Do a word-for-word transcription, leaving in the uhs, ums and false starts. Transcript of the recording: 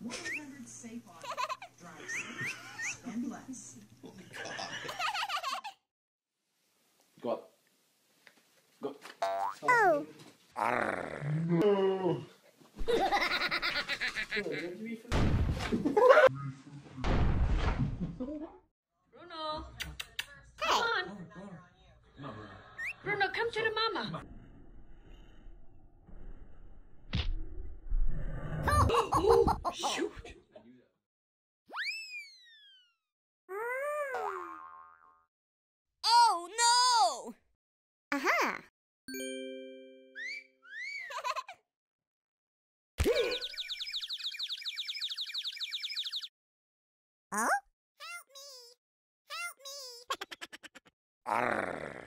one eight hundred safe on. Drive safe. Spend less. Go up. Go. Oh. No. Bruno. Come on. Bruno, come to the mama. Oh, shoot. Oh no! Aha! Oh? Help me! Help me!